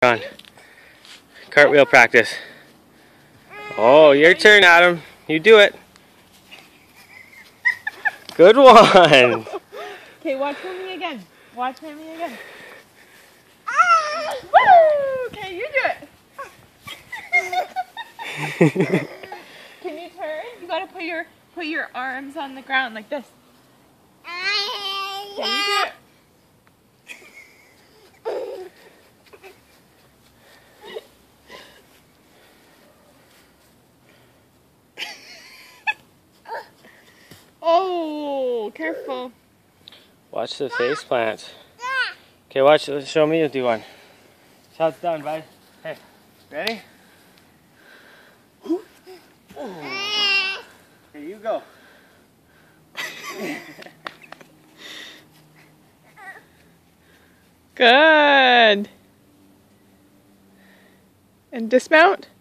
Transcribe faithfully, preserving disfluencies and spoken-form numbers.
On. Cartwheel practice. Oh, your turn, Adam. You do it. Good one. Okay, watch mommy again. Watch mommy again. Ah! Woo! Okay, you do it. Can you turn? You gotta put your put your arms on the ground like this. Can you do it? Oh, careful. Watch the face plants. Okay, watch. Show me you do one. Shots down, bud. Hey, ready? Here you go. Good. And dismount.